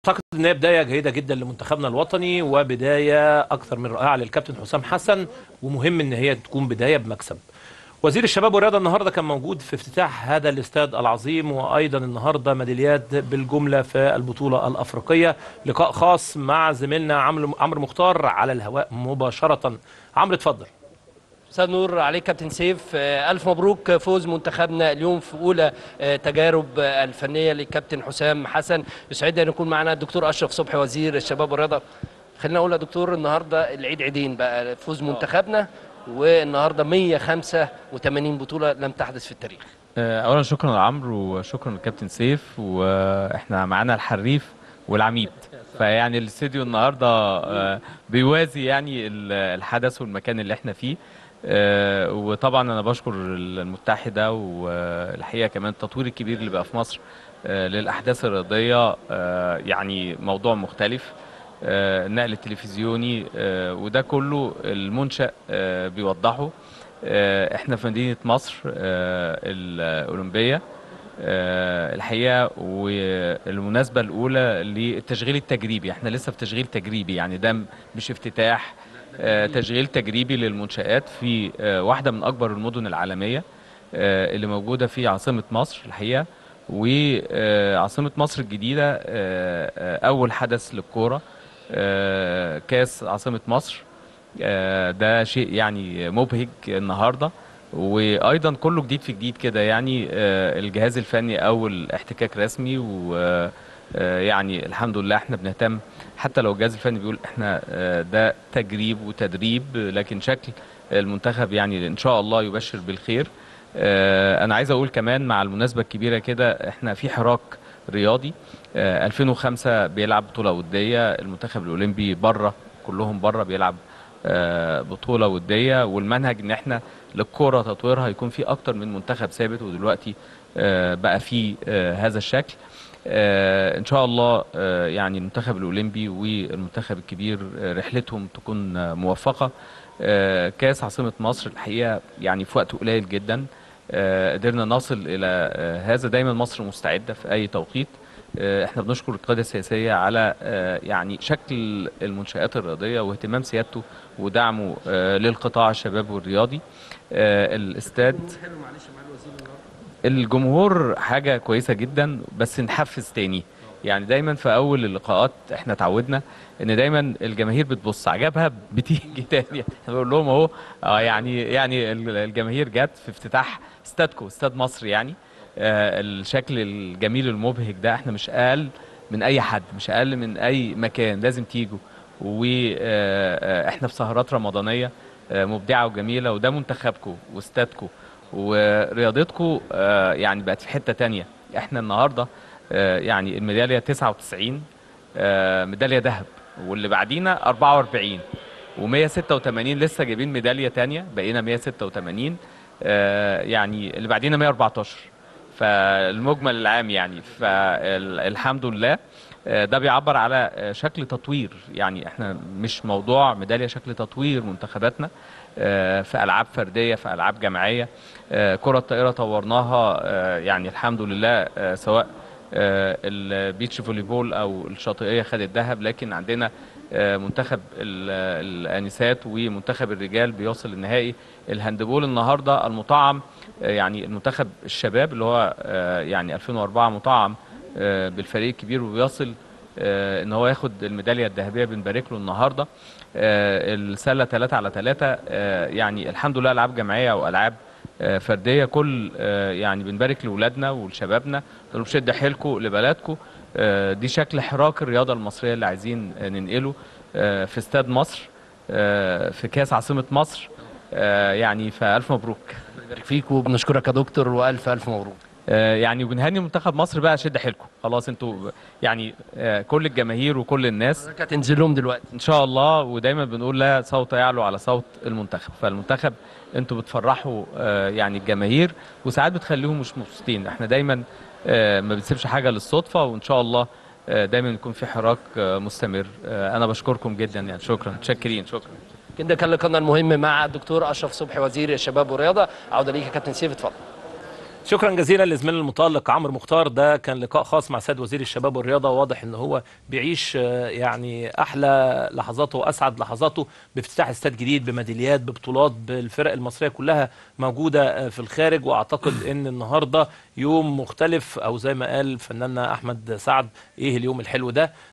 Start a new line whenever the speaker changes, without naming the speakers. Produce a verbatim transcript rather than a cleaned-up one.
اعتقد ان هي بدايه جيده جدا لمنتخبنا الوطني وبدايه اكثر من رائعه للكابتن حسام حسن، ومهم ان هي تكون بدايه بمكسب. وزير الشباب والرياضه النهارده كان موجود في افتتاح هذا الاستاد العظيم، وايضا النهارده ميداليات بالجمله في البطوله الافريقيه. لقاء خاص مع زميلنا عمرو عمرو مختار على الهواء مباشره. عمرو اتفضل.
مساء النور عليك كابتن سيف. ألف مبروك فوز منتخبنا اليوم في أولى تجارب الفنية للكابتن حسام حسن. يسعدنا أن يكون معنا الدكتور أشرف صبحي وزير الشباب والرياضة. خلينا أقول يا دكتور، النهاردة العيد عيدين بقى، فوز منتخبنا والنهاردة مية وخمسة وثمانين بطولة لم تحدث في التاريخ.
اولا شكرا لعمرو وشكرا للكابتن سيف، واحنا معانا الحريف والعميد، فيعني الاستديو النهارده بيوازي يعني الحدث والمكان اللي احنا فيه. وطبعا انا بشكر المتحده، والحقيقه كمان التطوير الكبير اللي بقى في مصر للاحداث الرياضيه، يعني موضوع مختلف، النقل التلفزيوني، وده كله المنشأ بيوضحه. احنا في مدينه مصر الاولمبيه الحقيقه، والمناسبه الاولى للتشغيل التجريبي. احنا لسه في تشغيل تجريبي، يعني ده مش افتتاح، تشغيل تجريبي للمنشآت في واحدة من أكبر المدن العالمية اللي موجودة في عاصمة مصر الحقيقة. وعاصمة مصر الجديدة أول حدث للكورة، كاس عاصمة مصر، ده شيء يعني مبهج النهاردة. وأيضا كله جديد في جديد كده، يعني الجهاز الفني أول احتكاك رسمي، و يعني الحمد لله احنا بنهتم، حتى لو الجهاز الفني بيقول احنا ده تجريب وتدريب، لكن شكل المنتخب يعني ان شاء الله يبشر بالخير. انا عايز اقول كمان مع المناسبة الكبيرة كده، احنا في حراك رياضي. ألفين وخمسة بيلعب بطولة ودية، المنتخب الاولمبي بره، كلهم بره بيلعب بطولة ودية، والمنهج ان احنا للكرة تطويرها يكون في اكتر من منتخب ثابت، ودلوقتي بقى في هذا الشكل. آه ان شاء الله. آه يعني المنتخب الاولمبي والمنتخب الكبير آه رحلتهم تكون آه موفقه. آه كاس عاصمه مصر الحقيقه يعني في وقت قليل جدا آه قدرنا نصل الى آه هذا. دايما مصر مستعده في اي توقيت. آه احنا بنشكر القياده السياسيه على آه يعني شكل المنشآت الرياضيه واهتمام سيادته ودعمه آه للقطاع الشباب والرياضي. آه الاستاد، الجمهور حاجة كويسة جدا، بس نحفز تاني. يعني دايما في اول اللقاءات احنا اتعودنا ان دايما الجماهير بتبص عجبها بتيجي تاني. احنا بنقول لهم اهو اه يعني يعني الجماهير جت في افتتاح استادكو، استاد مصر، يعني آه الشكل الجميل المبهج ده. احنا مش اقل من اي حد، مش اقل من اي مكان، لازم تيجوا. واحنا في سهرات رمضانية آه مبدعة وجميلة، وده منتخبكم واستادكم ورياضتكم آه يعني بقت في حتة تانية. احنا النهاردة آه يعني الميدالية تسعة وتسعين آه ميدالية ذهب، واللي بعدينا أربعة وأربعين ومية وستة وثمانين لسه جايبين ميدالية تانية، بقينا مية وستة وثمانين. آه يعني اللي بعدينا مية وأربعتاشر، فالمجمل العام يعني. فالحمد لله ده بيعبر على شكل تطوير. يعني احنا مش موضوع ميدالية، شكل تطوير منتخباتنا في ألعاب فردية، في ألعاب جماعية. كرة الطائرة طورناها يعني الحمد لله، سواء البيتش فوليبول أو الشاطئية خدت ذهب، لكن عندنا منتخب الآنسات ومنتخب الرجال بيوصل النهائي. الهاندبول النهاردة المطعم، يعني المنتخب الشباب اللي هو يعني ألفين وأربعة مطعم بالفريق الكبير، وبيصل ان هو ياخد الميداليه الذهبيه، بنبارك له النهارده. السله ثلاثة على ثلاثة، يعني الحمد لله العاب جماعيه والعاب فرديه، كل يعني بنبارك لاولادنا ولشبابنا، نقول بشد حيلكم لبلدكم. دي شكل حراك الرياضه المصريه اللي عايزين ننقله في استاد مصر، في كاس عاصمه مصر. يعني فالف مبروك.
نبارك فيك وبنشكرك يا دكتور، والف الف مبروك.
يعني وبنهني منتخب مصر بقى، شد حيلكم خلاص انتوا يعني كل الجماهير وكل الناس
هتنزل لهم دلوقتي
ان شاء الله. ودايما بنقول لا صوت يعلو على صوت المنتخب، فالمنتخب انتوا بتفرحوا يعني الجماهير، وساعات بتخليهم مش مبسوطين. احنا دايما ما بنسيبش حاجه للصدفه، وان شاء الله دايما يكون في حراك مستمر. انا بشكركم جدا، يعني شكرا، متشكرين، شكرا.
كده كان لقاءنا المهم مع الدكتور اشرف صبحي وزير الشباب والرياضه. عوده ليك يا كابتن سيف، اتفضل.
شكرا جزيلا لزميلنا المتألق عمرو مختار. ده كان لقاء خاص مع سيد وزير الشباب والرياضة، واضح ان هو بيعيش يعني احلى لحظاته واسعد لحظاته بافتتاح استاد جديد بميداليات ببطولات بالفرق المصرية كلها موجودة في الخارج. واعتقد ان النهاردة يوم مختلف، او زي ما قال فناننا احمد سعد ايه اليوم الحلو ده.